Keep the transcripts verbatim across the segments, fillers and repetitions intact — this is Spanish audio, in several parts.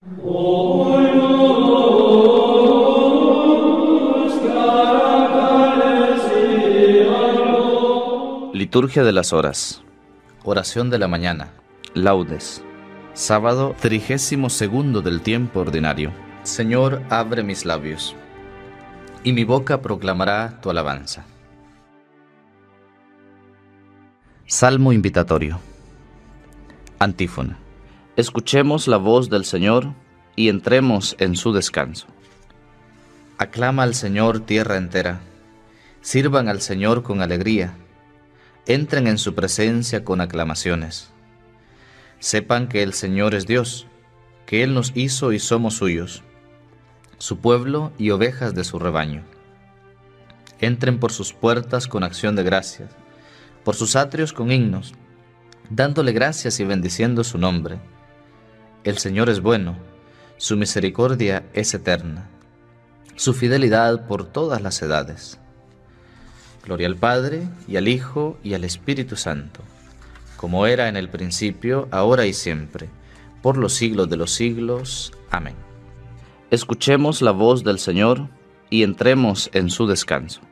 Liturgia de las horas. Oración de la mañana. Laudes. Sábado trigésimo segundo del tiempo ordinario. Señor, abre mis labios, y mi boca proclamará tu alabanza. Salmo invitatorio. Antífona. Escuchemos la voz del Señor y entremos en su descanso. Aclama al Señor tierra entera. Sirvan al Señor con alegría. Entren en su presencia con aclamaciones. Sepan que el Señor es Dios, que Él nos hizo y somos suyos, su pueblo y ovejas de su rebaño. Entren por sus puertas con acción de gracias, por sus atrios con himnos, dándole gracias y bendiciendo su nombre. El Señor es bueno, su misericordia es eterna, su fidelidad por todas las edades. Gloria al Padre, y al Hijo, y al Espíritu Santo, como era en el principio, ahora y siempre, por los siglos de los siglos. Amén. Escuchemos la voz del Señor, y entremos en su descanso.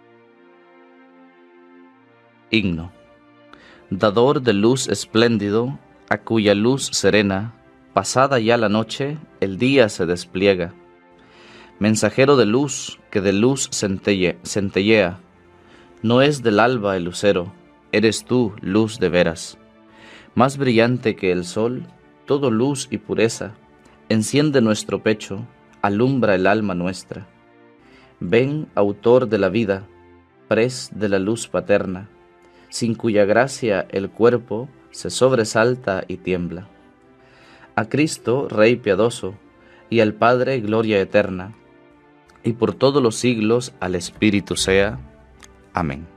Himno. Dador de luz espléndido, a cuya luz serena, pasada ya la noche, el día se despliega. Mensajero de luz, que de luz centelle, centellea, no es del alba el lucero, eres tú, luz de veras. Más brillante que el sol, todo luz y pureza, enciende nuestro pecho, alumbra el alma nuestra. Ven, autor de la vida, pres de la luz paterna, sin cuya gracia el cuerpo se sobresalta y tiembla. A Cristo, Rey piadoso, y al Padre gloria eterna, y por todos los siglos al Espíritu sea. Amén.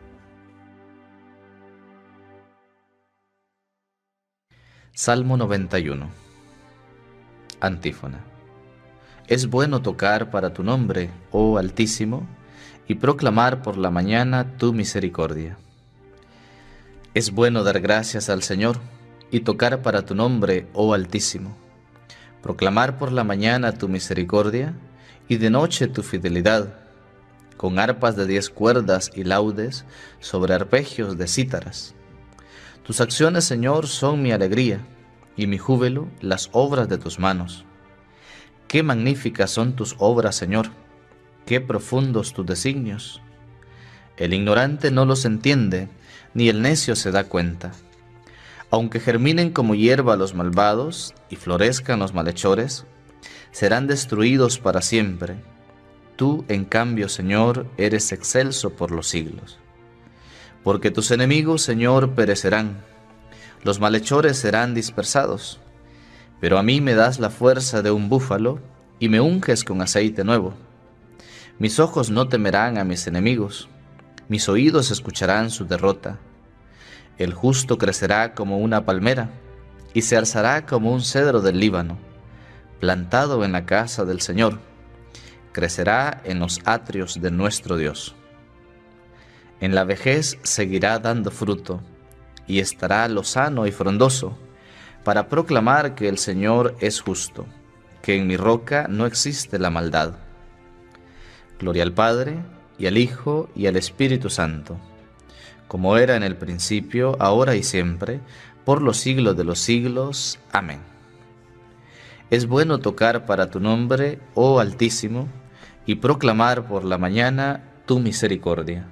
Salmo noventa y uno. Antífona. Es bueno tocar para tu nombre, oh Altísimo, y proclamar por la mañana tu misericordia. Es bueno dar gracias al Señor y tocar para tu nombre, oh Altísimo, proclamar por la mañana tu misericordia y de noche tu fidelidad, con arpas de diez cuerdas y laudes sobre arpegios de cítaras. Tus acciones, Señor, son mi alegría, y mi júbilo las obras de tus manos. Qué magníficas son tus obras, Señor, qué profundos tus designios. El ignorante no los entiende, ni el necio se da cuenta. Aunque germinen como hierba los malvados y florezcan los malhechores, serán destruidos para siempre. Tú, en cambio, Señor, eres excelso por los siglos. Porque tus enemigos, Señor, perecerán, los malhechores serán dispersados. Pero a mí me das la fuerza de un búfalo y me unges con aceite nuevo. Mis ojos no temerán a mis enemigos, mis oídos escucharán su derrota. El justo crecerá como una palmera y se alzará como un cedro del Líbano, plantado en la casa del Señor. Crecerá en los atrios de nuestro Dios. En la vejez seguirá dando fruto, y estará lozano y frondoso, para proclamar que el Señor es justo, que en mi roca no existe la maldad. Gloria al Padre, y al Hijo, y al Espíritu Santo, como era en el principio, ahora y siempre, por los siglos de los siglos. Amén. Es bueno tocar para tu nombre, oh Altísimo, y proclamar por la mañana tu misericordia.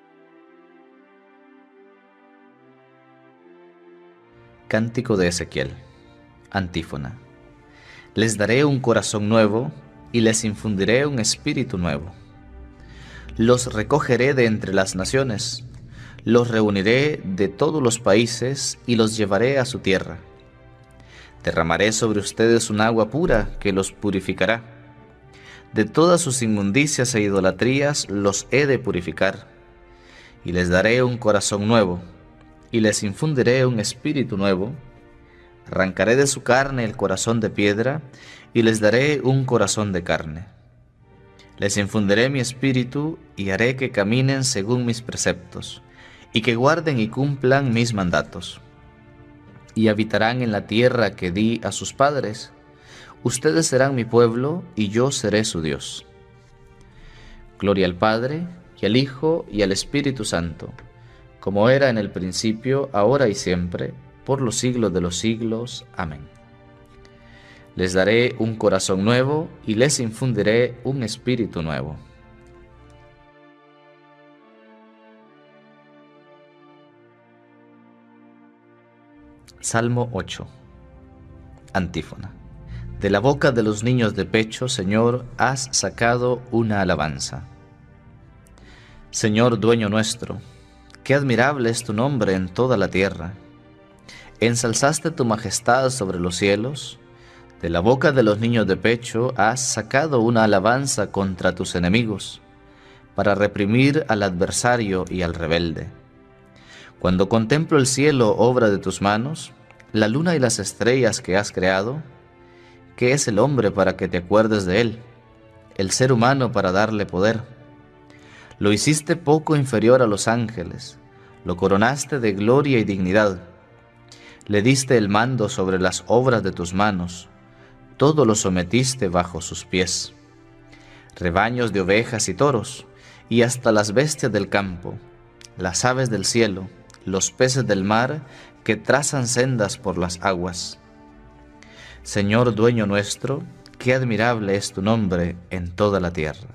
Cántico de Ezequiel. Antífona. Les daré un corazón nuevo, y les infundiré un espíritu nuevo. Los recogeré de entre las naciones, los reuniré de todos los países, y los llevaré a su tierra. Derramaré sobre ustedes un agua pura que los purificará. De todas sus inmundicias e idolatrías los he de purificar, y les daré un corazón nuevo, y les infundiré un espíritu nuevo. Arrancaré de su carne el corazón de piedra, y les daré un corazón de carne. Les infundiré mi espíritu, y haré que caminen según mis preceptos, y que guarden y cumplan mis mandatos. Y habitarán en la tierra que di a sus padres, Ustedes serán mi pueblo y yo seré su Dios. Gloria al Padre, y al Hijo, y al Espíritu Santo, como era en el principio, ahora y siempre, por los siglos de los siglos. Amén. Les daré un corazón nuevo y les infundiré un espíritu nuevo. Salmo ocho. Antífona. De la boca de los niños de pecho, Señor, has sacado una alabanza. Señor, dueño nuestro, qué admirable es tu nombre en toda la tierra. Ensalzaste tu majestad sobre los cielos. De la boca de los niños de pecho has sacado una alabanza contra tus enemigos, para reprimir al adversario y al rebelde. Cuando contemplo el cielo, obra de tus manos, la luna y las estrellas que has creado, ¿qué es el hombre para que te acuerdes de él? El ser humano para darle poder. Lo hiciste poco inferior a los ángeles, lo coronaste de gloria y dignidad. Le diste el mando sobre las obras de tus manos, todo lo sometiste bajo sus pies. Rebaños de ovejas y toros, y hasta las bestias del campo, las aves del cielo, los peces del mar que trazan sendas por las aguas. Señor dueño nuestro, qué admirable es tu nombre en toda la tierra.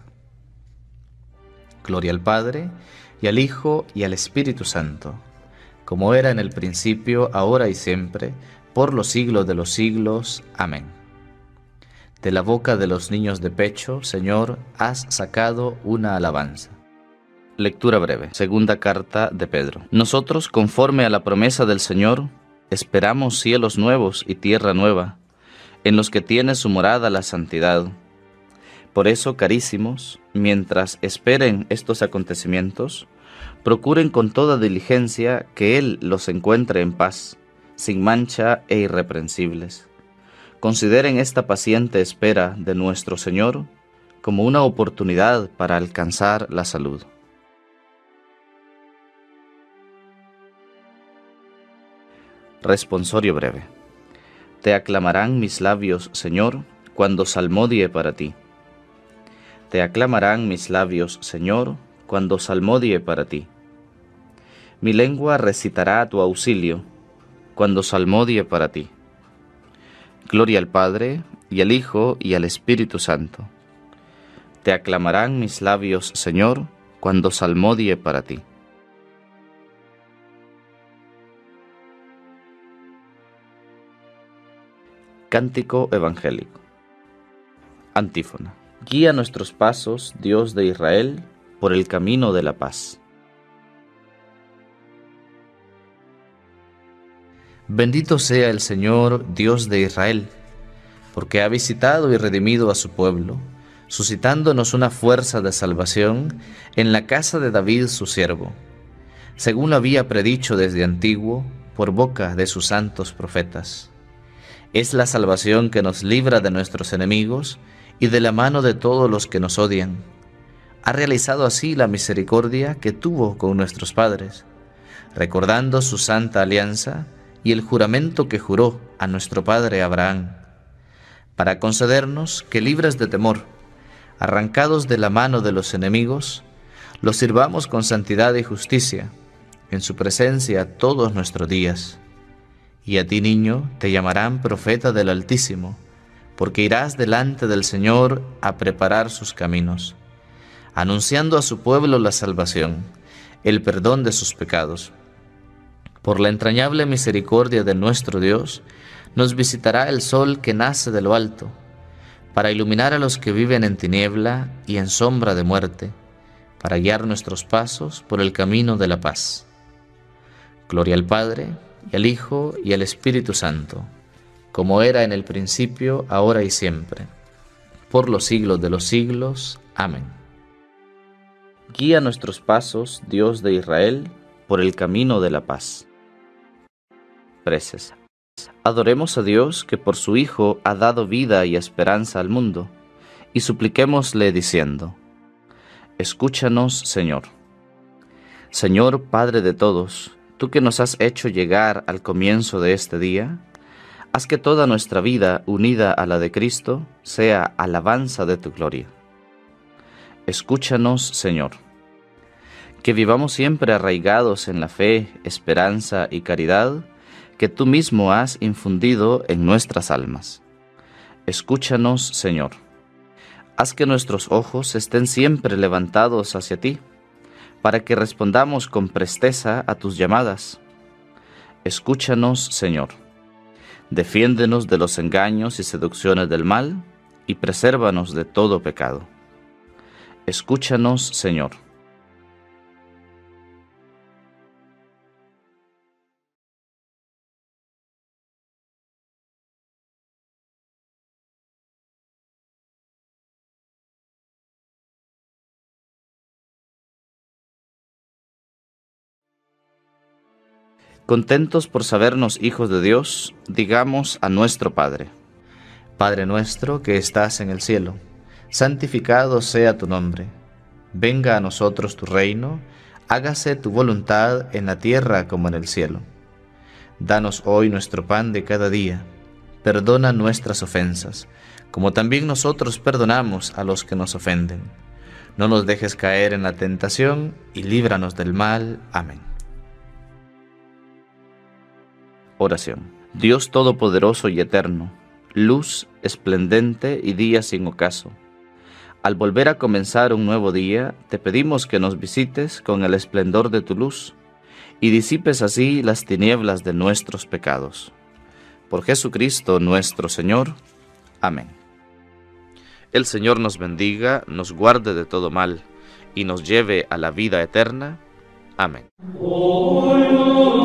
Gloria al Padre, y al Hijo, y al Espíritu Santo, como era en el principio, ahora y siempre, por los siglos de los siglos. Amén. De la boca de los niños de pecho, Señor, has sacado una alabanza. Lectura breve. Segunda carta de Pedro. Nosotros, conforme a la promesa del Señor, esperamos cielos nuevos y tierra nueva, en los que tiene su morada la santidad. Por eso, carísimos, mientras esperen estos acontecimientos, procuren con toda diligencia que Él los encuentre en paz, sin mancha e irreprensibles. Consideren esta paciente espera de nuestro Señor como una oportunidad para alcanzar la salud. Responsorio breve. Te aclamarán mis labios, Señor, cuando salmodie para ti. Te aclamarán mis labios, Señor, cuando salmodie para ti. Mi lengua recitará tu auxilio, cuando salmodie para ti. Gloria al Padre, y al Hijo, y al Espíritu Santo. Te aclamarán mis labios, Señor, cuando salmodie para ti. Cántico evangélico. Antífona. Guía nuestros pasos, Dios de Israel, por el camino de la paz. Bendito sea el Señor, Dios de Israel, porque ha visitado y redimido a su pueblo, suscitándonos una fuerza de salvación en la casa de David su siervo, según lo había predicho desde antiguo por boca de sus santos profetas. Es la salvación que nos libra de nuestros enemigos y de la mano de todos los que nos odian. Ha realizado así la misericordia que tuvo con nuestros padres, recordando su santa alianza y el juramento que juró a nuestro padre Abraham, para concedernos que, libres de temor, arrancados de la mano de los enemigos, los sirvamos con santidad y justicia, en su presencia todos nuestros días. Y a ti, niño, te llamarán profeta del Altísimo, porque irás delante del Señor a preparar sus caminos, anunciando a su pueblo la salvación, el perdón de sus pecados. Por la entrañable misericordia de nuestro Dios, nos visitará el sol que nace de lo alto, para iluminar a los que viven en tiniebla y en sombra de muerte, para guiar nuestros pasos por el camino de la paz. Gloria al Padre, y al Hijo, y al Espíritu Santo, como era en el principio, ahora y siempre, por los siglos de los siglos. Amén. Guía nuestros pasos, Dios de Israel, por el camino de la paz. Preces. Adoremos a Dios, que por su Hijo ha dado vida y esperanza al mundo, y supliquémosle diciendo: Escúchanos, Señor. Señor, Padre de todos, tú que nos has hecho llegar al comienzo de este día, Haz que toda nuestra vida, unida a la de Cristo, sea alabanza de tu gloria. Escúchanos, Señor. Que vivamos siempre arraigados en la fe, esperanza y caridad que tú mismo has infundido en nuestras almas. Escúchanos, Señor. Haz que nuestros ojos estén siempre levantados hacia ti, para que respondamos con presteza a tus llamadas. Escúchanos, Señor. Defiéndenos de los engaños y seducciones del mal, y presérvanos de todo pecado. Escúchanos, Señor. Contentos por sabernos hijos de Dios, digamos a nuestro Padre. Padre nuestro que estás en el cielo, santificado sea tu nombre. Venga a nosotros tu reino, hágase tu voluntad en la tierra como en el cielo. Danos hoy nuestro pan de cada día. Perdona nuestras ofensas, como también nosotros perdonamos a los que nos ofenden. No nos dejes caer en la tentación y líbranos del mal. Amén. Oración. Dios Todopoderoso y Eterno, luz esplendente y día sin ocaso, al volver a comenzar un nuevo día, te pedimos que nos visites con el esplendor de tu luz y disipes así las tinieblas de nuestros pecados. Por Jesucristo nuestro Señor. Amén. El Señor nos bendiga, nos guarde de todo mal y nos lleve a la vida eterna. Amén. Oh,